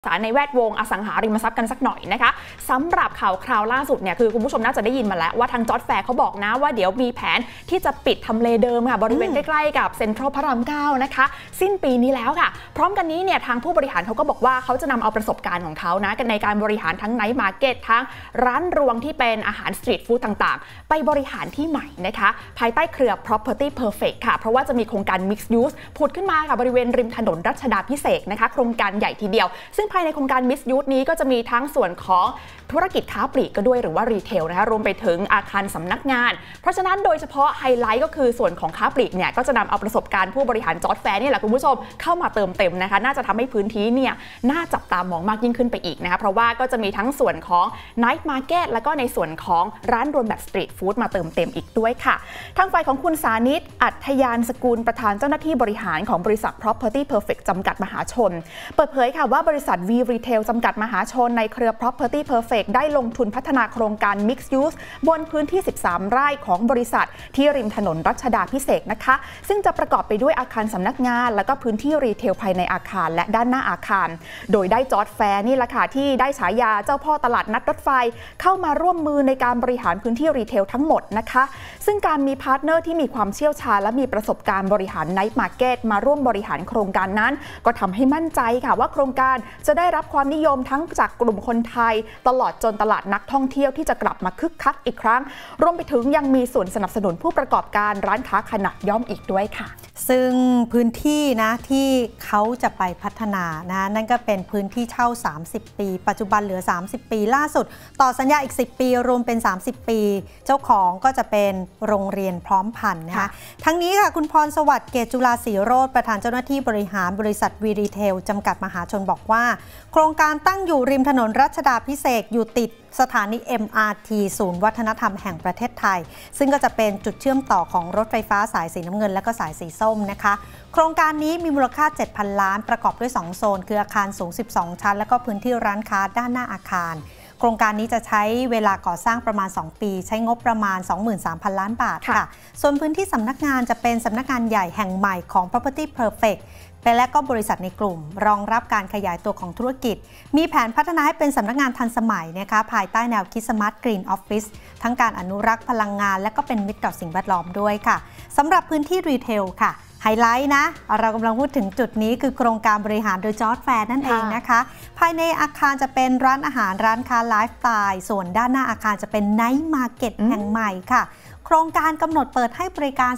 ในแวดวงอสังหาริมทรัพย์กันสักหน่อยนะคะสำหรับข่าวคราวล่าสุดเนี่ยคือคุณผู้ชมน่าจะได้ยินมาแล้วว่าทางจอร์จแฟร์เขาบอกนะว่าเดี๋ยวมีแผนที่จะปิดทำเลเดิมค่ะบริเวณใกล้ๆกับเซ็นทรัลพระราม 9นะคะสิ้นปีนี้แล้วค่ะพร้อมกันนี้เนี่ยทางผู้บริหารเขาก็บอกว่าเขาจะนำเอาประสบการณ์ของเขานะในการบริหารทั้งไนท์มาร์เก็ตทั้งร้านรวงที่เป็นอาหารสตรีทฟู้ดต่างๆไปบริหารที่ใหม่นะคะภายใต้เครือ Property Perfect ค่ะเพราะว่าจะมีโครงการ Mixed Use ผุดขึ้นมาค่ะบริเวณริมถนนรัชดาภิเษกนะคะโครงการใหญ่ทีเดียวซึ่งภายในโครงการ Mixed Use นี้ก็จะมีทั้งส่วนของธุรกิจค้าปลีกก็ด้วยหรือว่ารีเทลนะคะรวมไปถึงอาคารสำนักงานเพราะฉะนั้นโดยเฉพาะไฮไลท์ก็คือส่วนของค้าปลีกเนี่ยก็จะนำเอาประสบการณ์ผู้บริหารจอร์จแฟร์นี่แหละคุณผู้ชมเข้ามาเติมเต็มนะคะน่าจะทำให้พื้นที่เนี่ยน่าจับตามองมากยิ่งขึ้นไปอีกนะคะเพราะว่าก็จะมีทั้งส่วนของไนท์มาร์เก็ตแล้วก็ในส่วนของร้านรวมแบบสตรีทฟู้ดมาเติมเต็มอีกด้วยค่ะทางฝ่ายของคุณสานิตอัธยานสกุลประธานเจ้าหน้าที่บริหารของบริษัท Property Perfect จำกัดมหาชนเปิดเผยค่ะว่าบริษัท V Retail จำกัดมหาชนในเครือ Property Perfect ได้ลงทุนพัฒนาโครงการ Mixed Use บนพื้นที่13 ไร่ของบริษัทที่ริมถนนรัชดาภิเษกนะคะซึ่งจะประกอบไปด้วยอาคารสำนักงานและก็พื้นที่รีเทลภายในอาคารและด้านหน้าอาคารโดยได้จอร์จแฟร์นี่แหละค่ะที่ได้ฉายาเจ้าพ่อตลาดนัดรถไฟเข้ามาร่วมมือในการบริหารพื้นที่รีเทลทั้งหมดนะคะซึ่งการมีพาร์ทเนอร์ที่มีความเชี่ยวชาญและมีประสบการณ์บริหารไนท์มาร์เก็ตมาร่วมบริหารโครงการนั้นก็ทำให้มั่นใจค่ะว่าโครงการจะได้รับความนิยมทั้งจากกลุ่มคนไทยตลอดจนตลาดนักท่องเที่ยวที่จะกลับมาคึกคักอีกครั้งรวมไปถึงยังมีส่วนสนับสนุนผู้ประกอบการร้านค้าขนาดย่อมอีกด้วยค่ะซึ่งพื้นที่นะที่เขาจะไปพัฒนานะนั่นก็เป็นพื้นที่เช่า30ปีปัจจุบันเหลือ30ปีล่าสุดต่อสัญญาอีก10ปีรวมเป็น30ปีเจ้าของก็จะเป็นโรงเรียนพร้อมพันธุ์นะคะทั้งนี้ค่ะคุณพรสวัสดิ์เกตุจุฬาศรีโรจน์ประธานเจ้าหน้าที่บริหารบริษัทวีรีเทลจำกัดมหาชนบอกว่าโครงการตั้งอยู่ริมถนนรัชดาภิเษกอยู่ติดสถานี MRT ศูนย์วัฒนธรรมแห่งประเทศไทยซึ่งก็จะเป็นจุดเชื่อมต่อของรถไฟฟ้าสายสีน้ำเงินและก็สายสีส้มนะคะโครงการนี้มีมูลค่า 7,000 ล้านประกอบด้วย2โซนคืออาคารสูง12ชั้นและก็พื้นที่ร้านค้าด้านหน้าอาคารโครงการนี้จะใช้เวลาก่อสร้างประมาณ2ปีใช้งบประมาณ 23,000 ล้านบาทค่ะส่วนพื้นที่สำนักงานจะเป็นสำนักงานใหญ่แห่งใหม่ของ Property Perfectและก็บริษัทในกลุ่มรองรับการขยายตัวของธุรกิจมีแผนพัฒนาให้เป็นสำนักงานทันสมัยนะคะภายใต้แนวคิด Smart Green Office ทั้งการอนุรักษ์พลังงานและก็เป็นมิตรต่อสิ่งแวดล้อมด้วยค่ะสำหรับพื้นที่รีเทลค่ะไฮไลท์นะเรากำลังพูดถึงจุดนี้คือโครงการบริหารโดยจอร์จแฟร์นั่นเองนะคะภายในอาคารจะเป็นร้านอาหารร้านค้าไลฟ์สไตล์ส่วนด้านหน้าอาคารจะเป็นไนท์มาร์เก็ตแห่งใหม่ค่ะโครงการกำหนดเปิดให้บริการ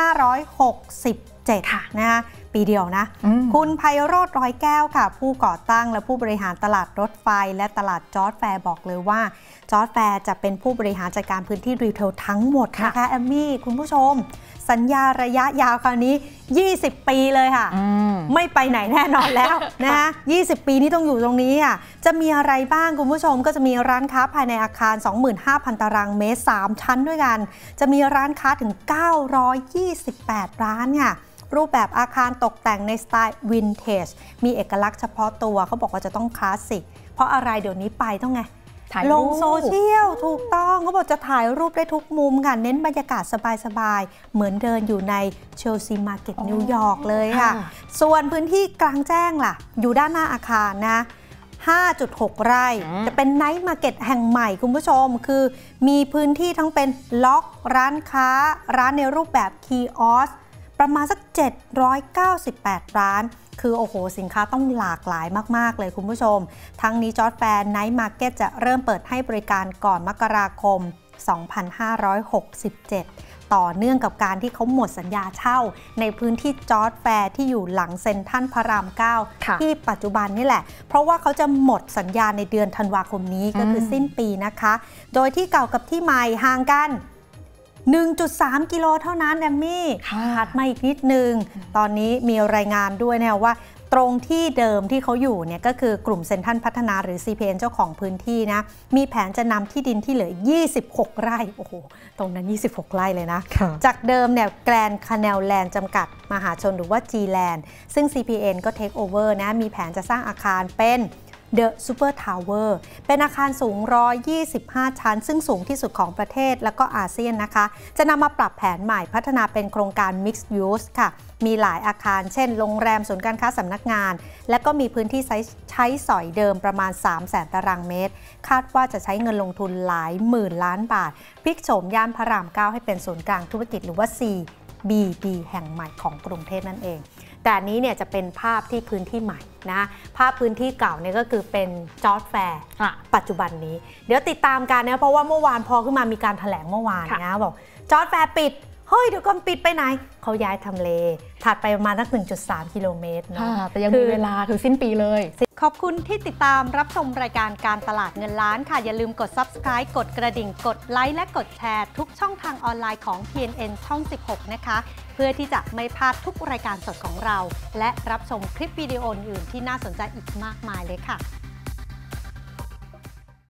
2567 นะคะปีเดียวนะคุณไพโรจน์ร้อยแก้วค่ะผู้ก่อตั้งและผู้บริหารตลาดรถไฟและตลาดจอร์จแฟร์บอกเลยว่าจอร์จแฟร์จะเป็นผู้บริหารจัดการพื้นที่รีเทลทั้งหมดนะคะแอมมี่คุณผู้ชมสัญญาระยะยาวคราวนี้20ปีเลยค่ะไม่ไปไหนแน่นอนแล้วนะ20 ปีนี้ต้องอยู่ตรงนี้อ่ะจะมีอะไรบ้างคุณผู้ชมก็จะมีร้านค้าภายในอาคาร 25,000 ตารางเมตร3ชั้นด้วยกันจะมีร้านค้าถึง928ร้านค่ะรูปแบบอาคารตกแต่งในสไตล์วินเทจมีเอกลักษณ์เฉพาะตัวเขาบอกว่าจะต้องคลาสสิกเพราะอะไรเดี๋ยวนี้ไปต้องไงลงโซเชียลถูกต้องเขาบอกจะถ่ายรูปได้ทุกมุมค่ะเน้นบรรยากาศสบายๆเหมือนเดินอยู่ในเชลซีมาร์เก็ตนิวยอร์กเลยค่ะส่วนพื้นที่กลางแจ้งล่ะอยู่ด้านหน้าอาคารนะ 5.6 ไร่จะเป็นไนท์มาร์เก็ตแห่งใหม่คุณผู้ชมคือมีพื้นที่ทั้งเป็นล็อกร้านค้าร้านในรูปแบบคีออสประมาณสัก798ร้านคือโอ้โหสินค้าต้องหลากหลายมากๆเลยคุณผู้ชมทั้งนี้จอร์จแฟร์ไนท์มาร์เก็ตจะเริ่มเปิดให้บริการก่อนมกราคม 2567 ต่อเนื่องกับการที่เขาหมดสัญญาเช่าในพื้นที่จอร์จแฟร์ที่อยู่หลังเซ็นทรัลพระราม 9 ที่ปัจจุบันนี่แหละเพราะว่าเขาจะหมดสัญญาในเดือนธันวาคมนี้ก็คือสิ้นปีนะคะโดยที่เก่ากับที่ใหม่ห่างกัน1.3 กิโลเท่านั้นแอมมี่ถัดมาอีกนิดนึงตอนนี้มีรายงานด้วยนะว่าตรงที่เดิมที่เขาอยู่เนี่ยก็คือกลุ่มเซ็นทรัลพัฒนาหรือ CPN เจ้าของพื้นที่นะมีแผนจะนำที่ดินที่เหลือ26 ไร่โอ้โหตรงนั้น26 ไร่เลยนะจากเดิมเนี่ยแกรนด์คาเนลแลนด์จำกัดมหาชนหรือว่า G-Land ซึ่ง CPN ก็เทคโอเวอร์นะมีแผนจะสร้างอาคารเป็น The Super Tower เป็นอาคารสูง125 ชั้นซึ่งสูงที่สุดของประเทศและก็อาเซียนนะคะจะนำมาปรับแผนใหม่พัฒนาเป็นโครงการ Mixed Use ค่ะมีหลายอาคารเช่นโรงแรมศูนย์การค้าสำนักงานและก็มีพื้นที่ใช้สอยเดิมประมาณ 300,000 ตารางเมตรคาดว่าจะใช้เงินลงทุนหลายหมื่นล้านบาทพลิกโฉมย่านพระราม 9 ให้เป็นศูนย์กลางธุรกิจหรือว่า CBD แห่งใหม่ของกรุงเทพนั่นเองแต่อันนี้เนี่ยจะเป็นภาพที่พื้นที่ใหม่นะภาพพื้นที่เก่าเนี่ยก็คือเป็นจอร์จแฟร์ปัจจุบันนี้เดี๋ยวติดตามกันนะเพราะว่าเมื่อวานพอขึ้นมามีการแถลงเมื่อวานนะบอกจอร์จแฟร์ปิดเฮ้ยเดี๋ยวก่อนปิดไปไหนเขาย้ายทำเลถัดไปประมาณสัก 1.3 กิโลเมตรนะแต่ยังมีเวลาคือสิ้นปีเลยขอบคุณที่ติดตามรับชมรายการการตลาดเงินล้านค่ะอย่าลืมกด Subscribe กดกระดิ่งกดไลค์และกดแชร์ทุกช่องทางออนไลน์ของ TNN ช่อง 16 นะคะเพื่อที่จะไม่พลาดทุกรายการสดของเราและรับชมคลิปวิดีโออื่นที่น่าสนใจอีกมากมายเลยค่ะ